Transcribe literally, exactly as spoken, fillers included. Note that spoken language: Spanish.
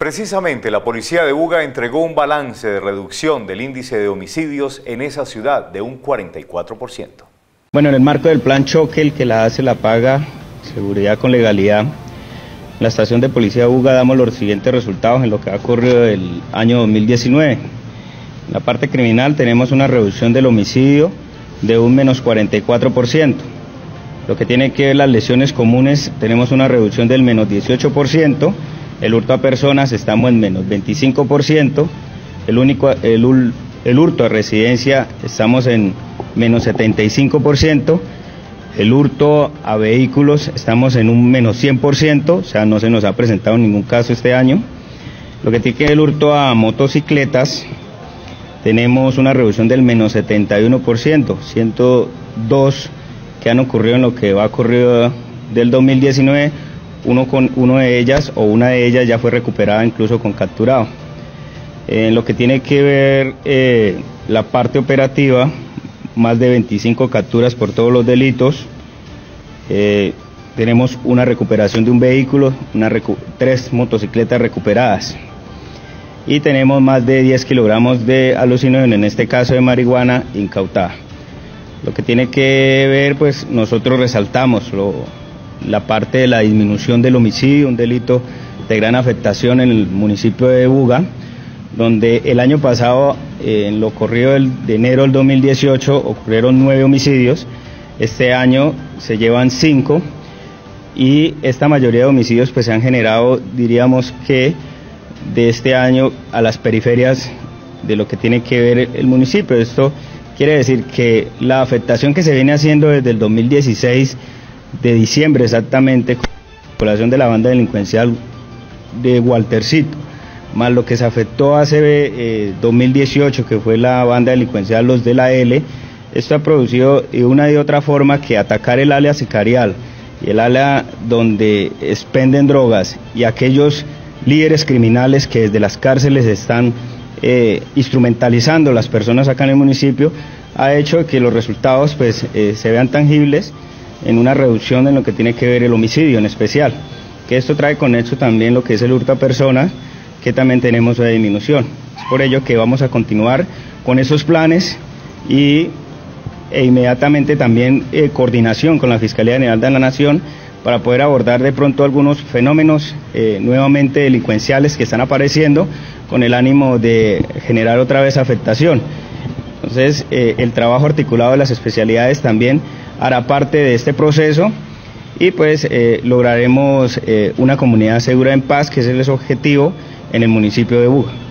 Precisamente, la policía de Buga entregó un balance de reducción del índice de homicidios en esa ciudad de un cuarenta y cuatro por ciento. Bueno, en el marco del plan choque, el que la hace la paga, seguridad con legalidad, la estación de policía de Buga damos los siguientes resultados en lo que ha ocurrido el año dos mil diecinueve. En la parte criminal tenemos una reducción del homicidio de un menos cuarenta y cuatro por ciento. Lo que tiene que ver las lesiones comunes, tenemos una reducción del menos dieciocho por ciento. El hurto a personas estamos en menos veinticinco por ciento, el, único, el, el hurto a residencia estamos en menos setenta y cinco por ciento, el hurto a vehículos estamos en un menos cien por ciento, o sea, no se nos ha presentado ningún caso este año. Lo que tiene que ver el hurto a motocicletas, tenemos una reducción del menos setenta y uno por ciento, ciento dos que han ocurrido en lo que va a ocurrir del dos mil diecinueve, Uno, con, uno de ellas o una de ellas ya fue recuperada incluso con capturado. En lo que tiene que ver eh, la parte operativa, más de veinticinco capturas por todos los delitos, eh, tenemos una recuperación de un vehículo, una recu tres motocicletas recuperadas y tenemos más de diez kilogramos de alucinógenos, en este caso de marihuana, incautada. Lo que tiene que ver, pues nosotros resaltamos lo la parte de la disminución del homicidio, un delito de gran afectación en el municipio de Buga, donde el año pasado, eh, en lo corrido del, de enero del dos mil dieciocho, ocurrieron nueve homicidios, este año se llevan cinco, y esta mayoría de homicidios pues se han generado, diríamos que de este año a las periferias de lo que tiene que ver el municipio. Esto quiere decir que la afectación que se viene haciendo desde el dos mil dieciséis, de diciembre exactamente, con la población de la banda delincuencial de Waltercito, más lo que se afectó hace eh, dos mil dieciocho, que fue la banda delincuencial Los de la L, esto ha producido de una y otra forma que atacar el área sicarial y el área donde expenden drogas y aquellos líderes criminales que desde las cárceles están eh, instrumentalizando las personas acá en el municipio, ha hecho que los resultados pues eh, se vean tangibles en una reducción en lo que tiene que ver el homicidio en especial, que esto trae con eso también lo que es el hurto a personas, que también tenemos una disminución. Es por ello que vamos a continuar con esos planes y e inmediatamente también eh, coordinación con la Fiscalía General de la Nación para poder abordar de pronto algunos fenómenos eh, nuevamente delincuenciales que están apareciendo con el ánimo de generar otra vez afectación. Entonces, eh, el trabajo articulado de las especialidades también hará parte de este proceso y pues eh, lograremos eh, una comunidad segura en paz, que ese es el objetivo en el municipio de Buga.